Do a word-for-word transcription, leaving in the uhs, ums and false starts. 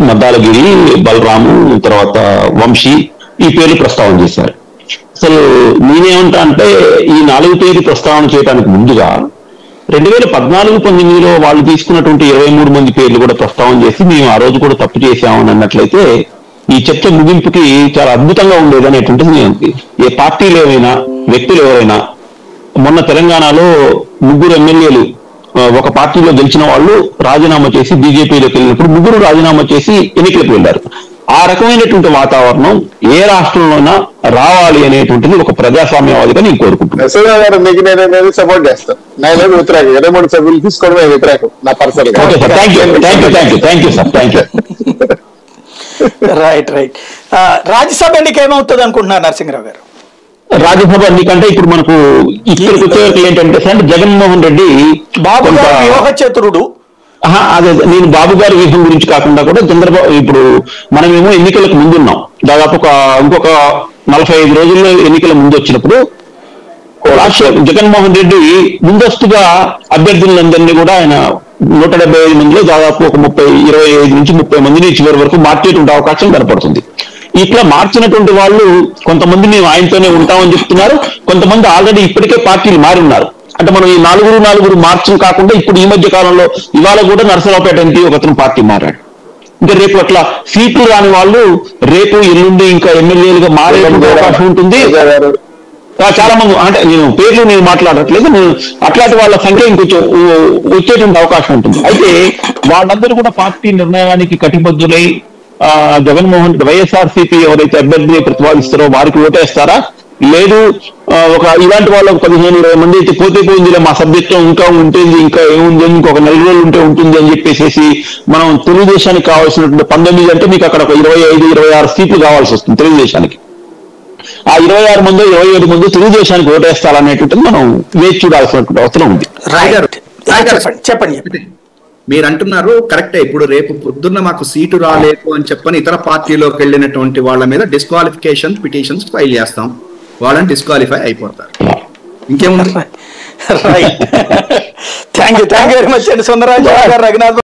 మద్దాలగిరి, బలరాము, తర్వాత వంశీ ఈ పేర్లు ప్రస్తావన చేశారు. అసలు నేనేమంటా అంటే ఈ నాలుగు పేర్లు ప్రస్తావన చేయడానికి ముందుగా రెండు వేల పద్నాలుగు పంతొమ్మిదిలో వాళ్ళు తీసుకున్నటువంటి ఇరవై మూడు మంది పేర్లు కూడా ప్రస్తావన చేసి మేము ఆ రోజు కూడా తప్పు చేశామని అన్నట్లయితే ఈ చర్చ ముగింపుకి చాలా అద్భుతంగా ఉండేది అనేటువంటిది నేను ఏ పార్టీలు ఏమైనా వ్యక్తులు ఎవరైనా మొన్న తెలంగాణలో ముగ్గురు ఎమ్మెల్యేలు ఒక పార్టీలో గెలిచిన వాళ్ళు రాజీనామా చేసి బీజేపీలోకి వెళ్ళినప్పుడు ముగ్గురు రాజీనామా చేసి ఎన్నికలకు వెళ్ళారు. ఆ రకమైనటువంటి వాతావరణం ఏ రాష్ట్రంలోనా రావాలి అనేటువంటిది ఒక ప్రజాస్వామ్యవాదిగా నేను కోరుకుంటున్నాను. సపోర్ట్ చేస్తాను. నేను వ్యతిరేకం ఇరవై మూడు సభ్యులు తీసుకోవడమే వ్యతిరేకం నా పర్సనల్ గా. Thank you thank you thank you thank you sir thank you. Right right Rajya Sabha ఎన్నిక ఏమవుతుంది అనుకుంటున్నారు నరసింహరావు గారు? రాజ్యసభ ఎన్నికంటే ఇప్పుడు మనకు ఇక్కడికి వచ్చేవరకు ఏంటంటే సార్ జగన్మోహన్ రెడ్డి బాబు వ్యూహ చతురుడు. అదే నేను బాబు గారి వ్యూహం గురించి కాకుండా కూడా చంద్రబాబు ఇప్పుడు మనమేమో ఎన్నికలకు ముందున్నాం. దాదాపు ఒక ఇంకొక నలభై ఐదు రోజుల్లో ఎన్నికల ముందు వచ్చినప్పుడు రాష్ట్ర జగన్మోహన్ రెడ్డి ముందస్తుగా అభ్యర్థులందరినీ కూడా ఆయన నూట డెబ్బై ఐదు మందిలో దాదాపు ఒక ముప్పై ఇరవై ఐదు నుంచి ముప్పై మందిని చివరి వరకు మార్చేటువంటి అవకాశం కనపడుతుంది. ఇట్లా మార్చినటువంటి వాళ్ళు కొంతమంది మేము ఆయనతోనే ఉంటామని చెప్తున్నారు, కొంతమంది ఆల్రెడీ ఇప్పటికే పార్టీలు మారి ఉన్నారు. అంటే మనం ఈ నాలుగురు నాలుగురు మార్చం కాకుండా ఇప్పుడు ఈ మధ్య కాలంలో ఇవాళ కూడా నరసరావుపేట ఎంపీ ఒకతను పార్టీ మారాడు. ఇంకా రేపు అట్లా సీట్లు రాని వాళ్ళు రేపు ఎల్లుండి ఇంకా ఎమ్మెల్యేలుగా మారే అవకాశం ఉంటుంది. చాలా మంది అంటే నేను పేర్లు నేను మాట్లాడట్లేదు, నేను అట్లాంటి వాళ్ళ సంఖ్య ఇంకొంచెం వచ్చేటువంటి అవకాశం ఉంటుంది. అయితే వాళ్ళందరూ కూడా పార్టీ నిర్ణయానికి కటిబద్ధులై ఆ జగన్మోహన్ వైఎస్ఆర్సీపీ ఎవరైతే అభ్యర్థిని ప్రతిపాదిస్తారో వారికి ఓటేస్తారా, లేదు ఒక ఇలాంటి వాళ్ళు పదిహేను ఇరవై మంది అయితే పోతే పోయింది మా సబ్జెక్టు ఇంకా ఉంటుంది ఇంకా ఏముంది ఇంకొక నెల రోజులు ఉంటే ఉంటుంది అని చెప్పేసి మనం తెలుగుదేశానికి కావాల్సినటువంటి పంతొమ్మిది అంటే మీకు అక్కడ ఒక ఇరవై ఐదు ఇరవై ఆరు సీట్లు కావాల్సి వస్తుంది తెలుగుదేశానికి. ఆ ఇరవై ఆరు మంది ఇరవై ఏడు మంది తెలుగుదేశానికి ఓటేస్తారనేటువంటిది మనం వేచి చూడాల్సినటువంటి అవసరం ఉంది. చెప్పండి. మీరు అంటున్నారు కరెక్టే. ఇప్పుడు రేపు పొద్దున్న మాకు సీటు రాలేదు అని చెప్పని ఇతర పార్టీలోకి వెళ్ళినటువంటి వాళ్ళ మీద డిస్క్వాలిఫికేషన్ పిటిషన్స్ ఫైల్ చేస్తాం, వాళ్ళని డిస్క్వాలిఫై అయిపోతారు. ఇంకేముంది? Thank you thank you very much అండి సుందరరాజు గారు, రఘునాథ్.